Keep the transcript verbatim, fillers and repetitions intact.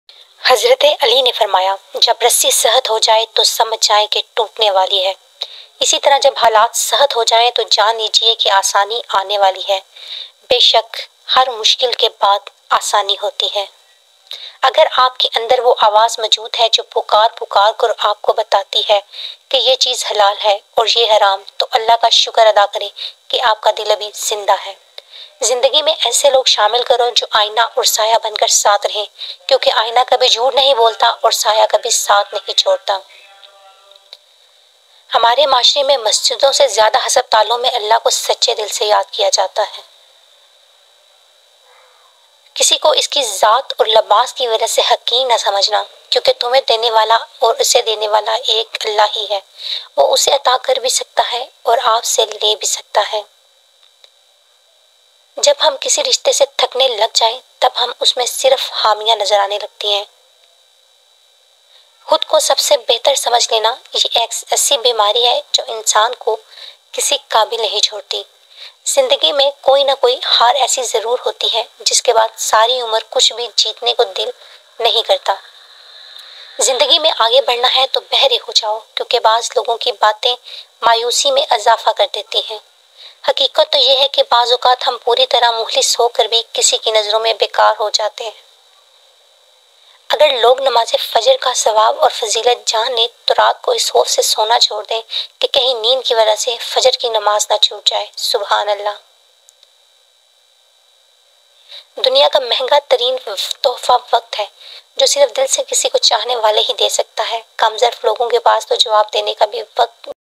حضرت علی نے فرمایا، جب رسی سخت ہو جائے تو سمجھ جائیں کہ ٹوٹنے والی ہے، اسی طرح جب حالات سخت ہو جائیں تو جان لیجیے کہ آسانی آنے والی ہے۔ بے شک ہر مشکل کے بعد آسانی ہوتی ہے۔ اگر آپ کے اندر وہ آواز موجود ہے جو پکار پکار کر آپ کو بتاتی ہے کہ یہ چیز حلال ہے اور یہ حرام، تو اللہ کا شکر ادا کریں کہ آپ کا دل ابھی زندہ ہے۔ زندگی میں ایسے لوگ شامل کرو جو آئینہ اور سایہ بن کر ساتھ رہیں، کیونکہ آئینہ کبھی جھوٹ نہیں بولتا اور سایہ کبھی ساتھ نہیں چھوڑتا۔ ہمارے معاشرے میں مسجدوں سے زیادہ ہسپتالوں میں اللہ کو سچے دل سے یاد کیا جاتا ہے۔ کسی کو اس کی ذات اور لباس کی وجہ سے حقیر نہ سمجھنا، کیونکہ تمہیں دینے والا اور اسے دینے والا ایک اللہ ہی ہے۔ وہ اسے عطا کر بھی سکتا ہے اور آپ سے لے بھی سکتا ہے۔ جب ہم کسی رشتے سے تھکنے لگ جائیں تب ہم اس میں صرف خامیاں نظر آنے لگتی ہیں۔ خود کو سب سے بہتر سمجھ لینا یہ ایک ایسی بیماری ہے جو انسان کو کسی قابل نہیں چھوڑتی۔ زندگی میں کوئی نہ کوئی ہار ایسی ضرور ہوتی ہے جس کے بعد ساری عمر کچھ بھی جیتنے کو دل نہیں کرتا۔ زندگی میں آگے بڑھنا ہے تو بہرے ہو جاؤ، کیونکہ بعض لوگوں کی باتیں مایوسی میں اضافہ کر دیتی ہیں۔ حقیقت تو یہ ہے کہ بعض اوقات ہم پوری طرح مخلص ہو کر بھی کسی کی نظروں میں بیکار ہو جاتے ہیں۔ اگر لوگ نماز فجر کا ثواب اور فضیلت جان لیں تو رات کو اس خوف سے سونا چھوڑ دیں کہ کہیں نیند کی وجہ سے فجر کی نماز نہ چھوٹ جائے۔ سبحان اللہ۔ دنیا کا مہنگا ترین تحفہ وقت ہے، جو صرف دل سے کسی کو چاہنے والے ہی دے سکتا ہے۔ کم ظرف لوگوں کے پاس تو جواب دینے کا بھی وقت